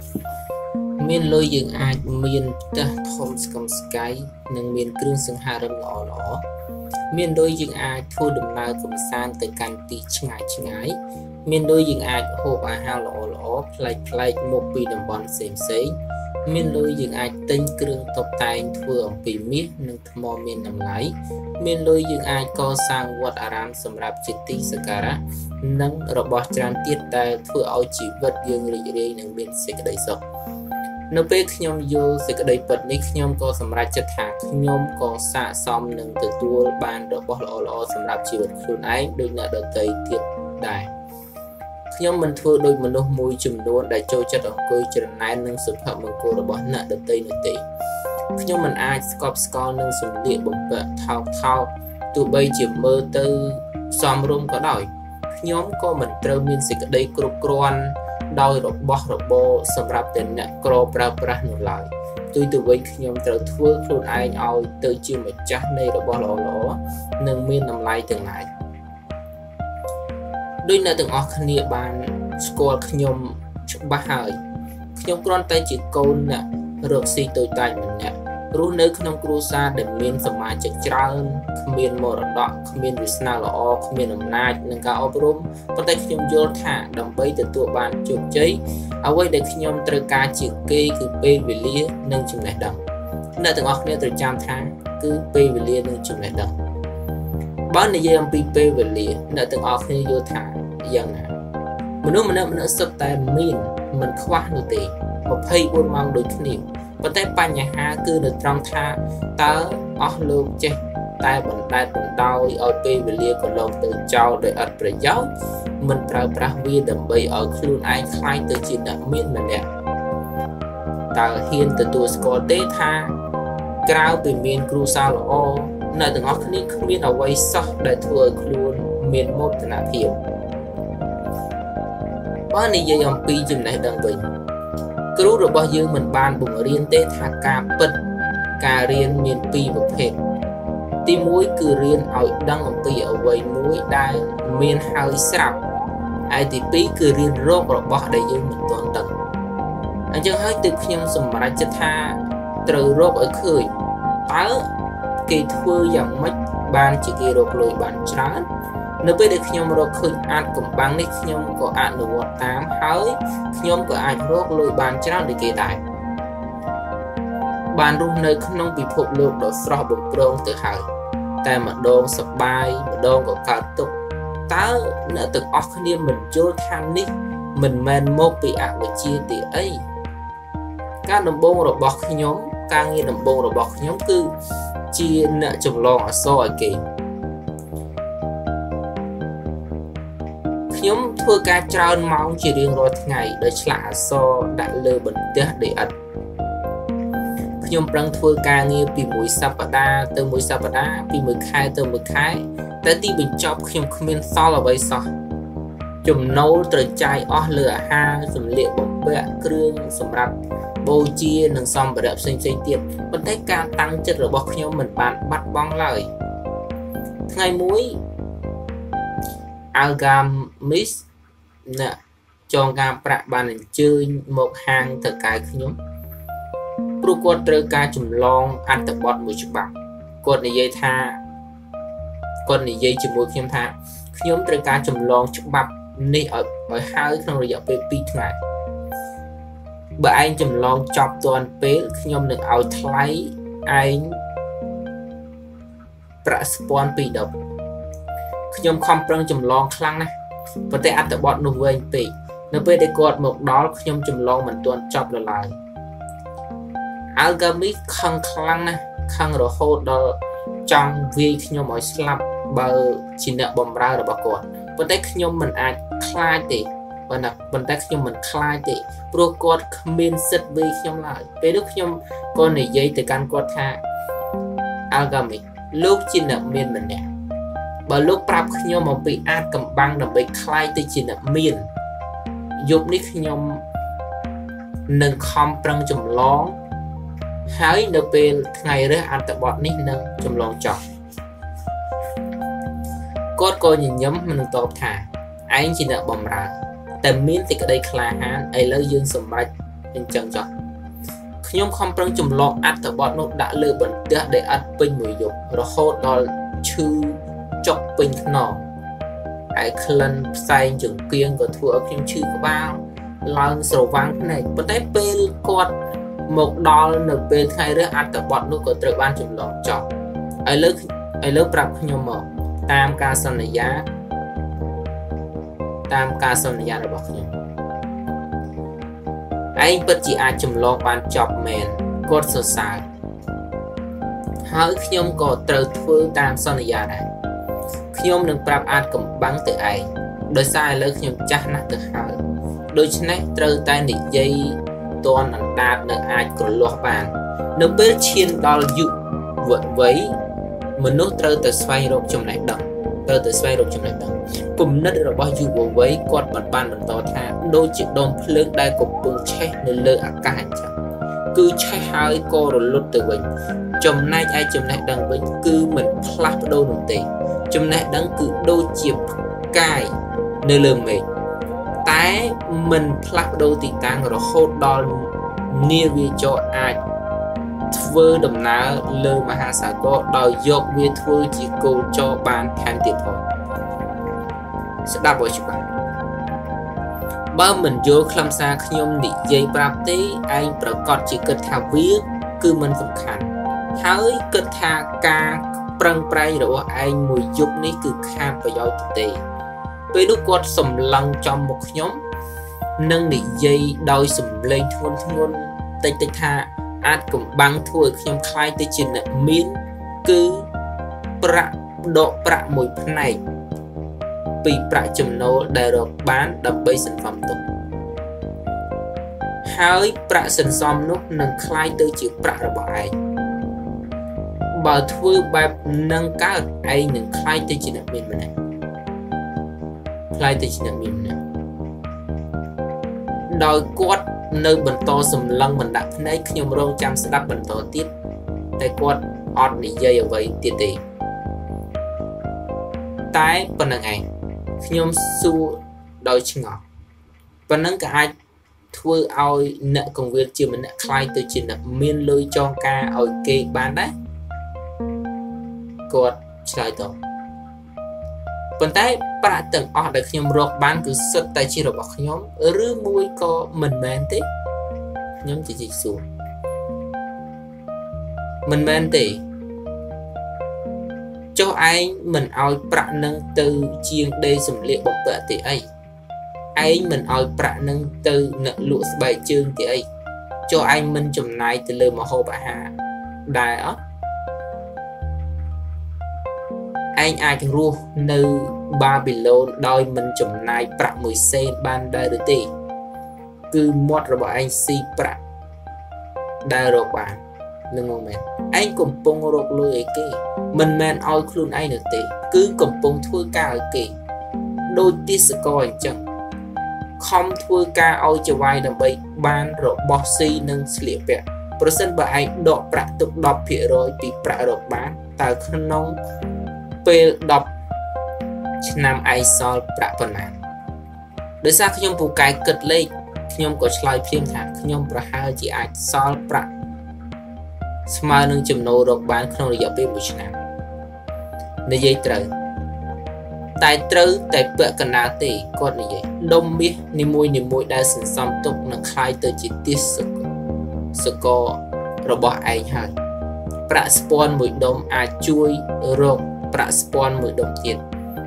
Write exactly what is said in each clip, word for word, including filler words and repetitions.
មានលុយយើងអាចមានផ្ទះធំស្កឹមស្កៃនិងមានគ្រឿងសង្ហារិមល្អល្អមានលុយយើងអាចធ្វើដំណើរកម្សាន្តទៅកាន់ទីឆ្ងាយឆ្ងាយមានលុយយើងអាចហូបអាហារល្អល្អប្លែកប្លែកមកពីតំបន់ផ្សេងផ្សេងមានលុយយើងអាចទិញគ្រឿងតុបតែងធ្វើអំពីមាសនិងថ្មមានតម្លៃមានលុយយើងអាចកសាងវត្តអារាមសម្រាប់ជាទីសក្ការៈនិងរបស់ច្រើនទៀតដែលធ្វើឲ្យជីវិតយើងរីករាយនិងមានសេចក្តីសុខនៅពេលខ្ញុំយល់សេចក្តីពិតនេះខ្ញុំក៏សម្រេចចិត្តថាខ្ញុំក៏ស័ក្តិសមនឹងទទួលបានរបស់ល្អល្អសម្រាប់ជីវិតខ្លួនឯងដូចអ្នកដទៃទៀតដែរខ្ញុំមិនធ្វើដូចមនុស្សមួយចំនួនដែលចូលចិត្តអង្គុយច្រណែននឹងសុភមង្គលរបស់អ្នកដទៃនោះទេខ្ញុំមិនអាចស្កប់ស្កល់នឹងសម្លៀកបំពាក់ថោកថោកទោះបីជាមើលទៅសមរម្យក៏ដោយខ្ញុំក៏មិនត្រូវមានសេចក្តីគ្រប់គ្រាន់ដោយរបស់របរសម្រាប់តែអ្នកក្រប្រើប្រាស់នោះឡើយផ្ទុយទៅវិញខ្ញុំត្រូវធ្វើខ្លួនឯងឲ្យទៅជាម្ចាស់នៃរបស់ល្អល្អនិងមានតម្លៃទាំងឡាយដោយអ្នកទាំងអស់គ្នាបានស្គាល់ខ្ញុំច្បាស់ហើយខ្ញុំគ្រាន់តែជាកូនអ្នករកស៊ីតូចតាចម្នាក់រស់នៅក្នុងគ្រួសារដែលមានសមាជិកច្រើនគ្មានមរតកគ្មានវាសនាល្អគ្មានអំណាចនិងការអប់រំប៉ុន្តែខ្ញុំយល់ថាដើម្បីទទួលបានជោគជ័យអ្វីដែលខ្ញុំត្រូវការជាងគេគឺពេលវេលានិងចំណេះដឹងអ្នកទាំងអស់គ្នាត្រូវចាំថាគឺពេលវេលានិងចំណេះដឹងបើនិយាយអំពីពេលវេលាអ្នកទាំងអស់គ្នាយល់ថាយ៉ាងណាមនុស្សម្នាក់ម្នាក់សុទ្ធតែមានមិនខ្វះនោះទេម្ភៃបួនម៉ោងដូចគ្នាប៉ុន្តែបញ្ហាគឺនៅត្រង់ថាតើអស់លោកចេះតែបណ្ដែតបណ្ដោយឲ្យពេលវេលាកន្លងទៅចោលដោយឥតប្រយោជន៍មិនប្រើប្រាស់វាដើម្បីឲ្យខ្លួនឯងខ្លាយទៅជាអ្នកមានម្នាក់តើហ៊ានទទួលស្គាល់ទេថាក្រៅពីមានគ្រួសារល្អអ្នកទាំងអស់គ្នាគ្មានអ្វីសោះដែលធ្វើឲ្យខ្លួនមានមោទនភាពបើនិយាយអំពីចំណេះដឹងវិញគ្រូរបស់យើងមិនបានបង្រៀនទេថាការពិតការរៀនមានពីរប្រភេទទីមួយគឺរៀនឲ្យដឹងអំពីអ្វីមួយដែលមានហើយស្រាប់ហើយទីពីរគឺរៀនរករបស់ដែលយើងមិនទាន់ដឹងអញ្ចឹងហើយទើបខ្ញុំសម្រេចចិត្តថាត្រូវរកឲ្យឃើញតើគេធ្វើយ៉ាងម៉េចបានជាគេរកលុយបានច្រើននៅពេលដែលខ្ញុំរកឃើញអាចកំបាំងនេះខ្ញុំក៏អនុវត្តតាមហើយខ្ញុំក៏អាចរកលុយបានច្រើនដូចគេដែរបានរស់នៅក្នុងពិភពលោកដ៏ស្រស់បំព្រងទៅហើយតែម្ដងសប្បាយម្ដងក៏កើតទុក្ខតើអ្នកទាំងអស់គ្នាមិនយល់ថានេះមិនមែនមកពីអវិជ្ជាទេអីការដំបូងរបស់ខ្ញុំការងារដំបូងរបស់ខ្ញុំគឺជាអ្នកចម្លងអក្សរឲ្យគេខ្ញុំធ្វើការច្រើនម៉ោងជារៀងរាល់ថ្ងៃដោយឆ្លាក់អក្សរដាក់លើបន្ទះដីឥដ្ឋខ្ញុំប្រឹងធ្វើការងារពីមួយសប្តាហ៍ទៅមួយសប្តាហ៍ពីមួយខែទៅមួយខែតែទីបញ្ចប់ខ្ញុំគ្មានសល់អ្វីសោះចំណូលត្រូវចាយអស់លើអាហារសម្លៀកបំពាក់គ្រឿងសម្រាប់បូជានិងសម្ភារៈផ្សេងៗទៀតប៉ុន្តែការតាំងចិត្តរបស់ខ្ញុំមិនបានបាត់បង់ឡើយថ្ងៃមួយAlgamis អ្នកចងការប្រាក់បានអញ្ជើញមកហាងទៅកែខ្ញុំព្រោះគាត់ត្រូវការចម្លងអត្ថបទមួយច្បាប់គាត់និយាយថាគាត់និយាយជាមួយខ្ញុំថាខ្ញុំត្រូវការចម្លងច្បាប់នេះឲ្យឲ្យហើយក្នុងរយៈពេលពីរថ្ងៃបើឯងចម្លងចប់ទាន់ពេលខ្ញុំនឹងឲ្យថ្លៃឯងប្រាក់ស្ពាន់ពីរដប់ខ្ញុំខំប្រឹងចម្លងខ្លាំងណាស់ប៉ុន្តែអត្ថបទនោះវែងពេកនៅពេលដែលគាត់មកដល់ខ្ញុំចម្លងមិនទាន់ចប់ឡើយ Algamis ខឹងខ្លាំងណាស់ខឹងរហូតដល់ចង់វាយខ្ញុំឲ្យស្លាប់បើជាអ្នកបម្រើរបស់គាត់ប៉ុន្តែខ្ញុំមិនអាចខ្លាចទេប៉ុន្តែប៉ុន្តែខ្ញុំមិនខ្លាចទេព្រោះគាត់គ្មានសិទ្ធិវាយខ្ញុំឡើយពេលនោះខ្ញុំក៏និយាយទៅកាន់គាត់ថា Algamis លោកជាអ្នកមានម្នាក់បើលោកប្រាប់ខ្ញុំអំពីអាចកំបាំងដើម្បីខ្លាយទៅជាអ្នកមានយប់នេះខ្ញុំនឹងខំប្រឹងចម្លងហើយនៅពេលថ្ងៃរើសអត្ថបទនេះនឹងចម្លងចប់គាត់ក៏ញញឹមមិនតបថាឯងជាអ្នកបម្រើតែមានសេចក្តីក្លាហានឥឡូវយើងសម្រេចអញ្ចឹងចុះខ្ញុំខំប្រឹងចម្លងអត្ថបទនោះដាក់លើបន្ទះដែលអត់ពេញមួយយប់រហូតដល់ឈឺចុកពេញខ្នងហើយក្លិនផ្សែងចង្គៀងក៏ធ្វើឲ្យខ្ញុំឈឺក្បាលឡើងស្រវាំងភ្នែកប៉ុន្តែពេលគាត់មកដល់នៅពេលថ្ងៃរះអត្ថបទនោះក៏ត្រូវបានចម្លងចប់ឥឡូវឥឡូវប្រាប់ខ្ញុំមកតាមការសន្យាតាមការសន្យារបស់ខ្ញុំឯងពិតជាអាចចម្លងបានចប់មែនគាត់សរសើរហើយខ្ញុំក៏ត្រូវធ្វើតាមសន្យាដែរខ្ញុំនឹងប្រាប់អាចកំបាំងទៅឯងដោយសារឥឡូវខ្ញុំចាស់ណាស់ទៅហើយដូច្នេះត្រូវតែនិយាយតនអណ្ដាតនៅអាចក្រលាស់បាននៅពេលឈានដល់យុវវ័យមនុស្សត្រូវតែស្វែងរកចំណេះដឹងត្រូវតែស្វែងរកចំណេះដឹងគំនិតរបស់យុវវ័យគាត់បានបានបន្តថាដូចជាដុំភ្លើងដែលកំពុងឆេះនៅលើអាកាសអញ្ចឹងគឺឆេះហើយក៏រលត់ទៅវិញចំណែកឯចំណេះដឹងវិញគឺមិនផ្លាស់ប្ដូរនោះទេចំណេះដឹងគឺដូចជាផ្កាយនៅលើមេឃតែមិនផ្លាស់ប្ដូរទីតាំងរហូតដល់នាវាចរអាចធ្វើដំណើរលើមហាសាគរដោយយកវាធ្វើជាគោលចរបានថែមទៀតផងស្ដាប់ឲ្យច្បាស់បើមិនយល់ខ្លឹមសារខ្ញុំនិយាយប្រាប់ទេឯងប្រកាសជាគិតថាវាគឺមិនសំខាន់ហើយគិតថាការប្រឹងប្រែងរបស់ឯងមួយយប់នេះគឺខាតប្រយោជន៍ទេពេលនោះគាត់សម្លឹងចំមុខខ្ញុំនិងនិយាយដោយសំឡេងធ្ងន់ធ្ងរតិចតិចថាអាចកំបាំងធ្វើឲ្យខ្ញុំខ្លាយទៅជាអ្នកមានគឺប្រាក់ដកប្រាក់មួយផ្នែកពីប្រាក់ចំណូលដែលរកបានដើម្បីសន្សំទុកហើយប្រាក់សន្សំនោះនឹងខ្លាយទៅជាប្រាក់របស់ឯងបើធ្វើបែបនឹងកើតឯងនឹងខ្លាយទៅជាអ្នកមានម្នាក់ខ្លាយទៅជាអ្នកមានម្នាក់ដោយគាត់នៅបន្តសម្លឹងបណ្ដាក់ភ្នែកខ្ញុំរងចាំស្ដាប់បន្តទៀតតែគាត់អត់និយាយអ្វីទៀតទេតែប៉ុណ្្នឹងឯងខ្ញុំសួរដោយឆ្ងល់ប៉ុណ្្នឹងក៏អាចធ្វើឲ្យអ្នកកង្វៀលជាម្នាក់ខ្លាយទៅជាអ្នកមានលុយចងការឲ្យគេបានដែរគាត់ឆ្លើយតបប៉ុន្តែប្រាក់ទាំងអស់ដែលខ្ញុំរកបានគឺសុទ្ធតែជារបស់ខ្ញុំឬមួយក៏មិនមែនទេខ្ញុំជជែកសួរមិនមែនទេចុះឯងមិនឲ្យប្រាក់នឹងទៅជាងដេកសម្លៀកបំពាក់ទេអីឯងមិនឲ្យប្រាក់នឹងទៅអ្នកលក់ស្បែកជើងទេអីចុះឯងមិនចំណាយទៅលើម្ហូបអាហារដែរអត់ឯងអាចរស់នៅបាប៊ីឡូនដោយមិនចំណាយប្រាក់មួយសេនបានដែរឬទេគឺមាត់របស់ឯងស៊ីប្រាក់ដែលរកបាននឹងមកមែនឯងកំពុងរកលុយឲ្យគេមិនមែនឲ្យខ្លួនឯងនោះទេគឺកំពុងធ្វើការឲ្យគេដូចទេសកលអញ្ចឹងខំធ្វើការឲ្យចវាយដើម្បីបានរបស់ស៊ីនិងស្លៀកពាក់ប្រសិនបើឯងដកប្រាក់ទុក ដប់ភាគរយ ពីប្រាក់រកបានតើក្នុងពេលដប់ឆ្នាំឯងសល់ប្រាក់ប៉ុន្មានដោយសារខ្ញុំពូកែគិតលេខខ្ញុំក៏ឆ្លើយភ្លាមថាខ្ញុំប្រហែលជាអាចសល់ប្រាក់ស្មើនឹងចំណូលរកបានក្នុងរយៈពេលមួយឆ្នាំនិយាយត្រូវតែត្រូវតែពាក់កណ្ដាលទេគាត់និយាយដុំមាសនីមួយនីមួយដែលសន្សំទុកនឹងคล้ายទៅជាទាសសកលរបស់ឯងហើយប្រាក់ស្ពាន់មួយដុំអាចជួយរកប្រាក់ស្ពាន់មួយដុំទៀត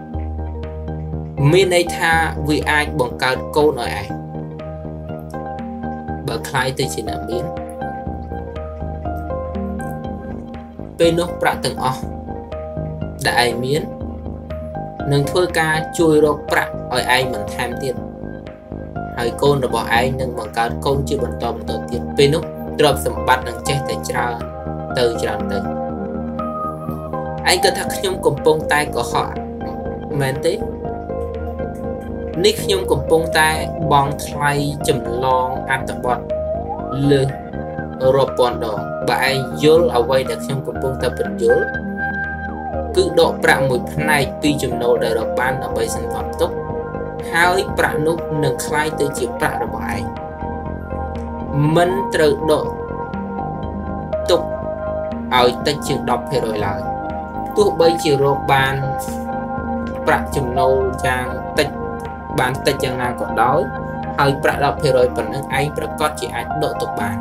មានន័យថាវាអាចបង្កើតកូនឲ្យឯងបើคล้ายទៅជាអ្នកមានពេលនោះប្រាក់ទាំងអស់ដែលឯងមាននឹងធ្វើការជួយរកប្រាក់ឲ្យឯងបន្ថែមទៀតហើយកូនរបស់ឯងនឹងបង្កើតកូនជាបន្តបន្តទៀតពេលនោះទ្រព្យសម្បត្តិនឹងចេះតែច្រើនទៅច្រើនទៅឯងគិតថាខ្ញុំកំពុងតែកុហកមែនទេនេះខ្ញុំកំពុងតែបង់ថ្លៃចម្លងអត្ថបទលើសរាប់ពាន់ដងបើឯងយល់អ្វីដែលខ្ញុំកំពុងតែបញ្យល់គឺដកប្រាក់មួយផ្នែកពីចំណូលដែលរកបានដើម្បីសន្សំទុកហើយប្រាក់នោះនឹងคล้ายទៅជាប្រាក់របស់ឯងមិនត្រូវដកទុកឲ្យតិចជាង ដប់ភាគរយ ឡើយទោះបីជារកបានប្រាក់ចំណូលយ៉ាងតិចបានតិចយ៉ាងណាក៏ដោយហើយប្រាក់ ដប់ភាគរយ ប៉ុណ្ណឹងឯងប្រកាសជាអាចដកទុកបាន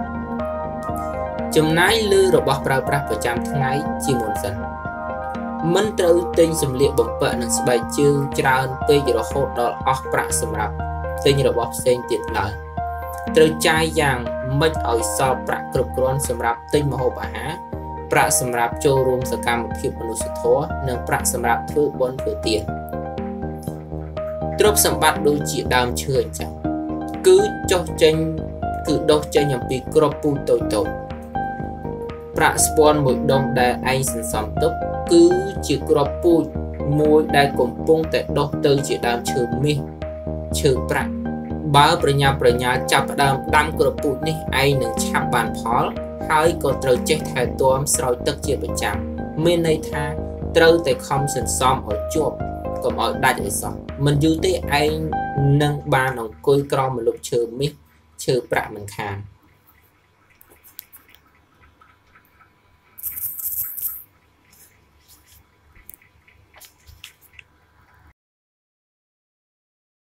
ចំណាយលើរបស់ប្រើប្រាស់ប្រចាំថ្ងៃជាមុនសិនមិនត្រូវទិញសម្លៀកបំពាក់និងស្បែកជើងច្រើនពេករហូតដល់អស់ប្រាក់សម្រាប់ទិញរបស់ផ្សេងទៀតឡើយត្រូវចាយយ៉ាងម៉េចឲ្យសល់ប្រាក់គ្រប់គ្រាន់សម្រាប់ទិញម្ហូបអាហារប្រាក់សម្រាប់ចូលរួមសកម្មភាពមនុស្សធម៌និងប្រាក់សម្រាប់ធ្វើបុណ្យធ្វើទានទ្រព្យសម្បត្តិដូចជាដើមឈើអញ្ចឹងគឺចុះចេញគឺដុះចេញអំពីគ្រាប់ពូជតូចតូចប្រាក់ស្ពាន់មួយដុំដែលឯងសន្សំទុកគឺជាគ្រាប់ពូជមួយដែលកំពុងតែដុះទៅជាដើមឈើមាសឈើប្រាក់បើប្រញាប់ប្រញាល់ចាប់ផ្ដើមដាំគ្រាប់ពូជនេះឯងនឹងឆាប់បានផលហើយក៏ត្រូវចេះថែទាំស្រោចទឹកជាប្រចាំមានន័យថាត្រូវតែខំសន្សំឲ្យជាប់កុំឲ្យដាច់ឲ្យសោះមិនយូរទេឯងនឹងបានអង្គុយក្រោមម្លប់ឈើមាសឈើប្រាក់មិនខាន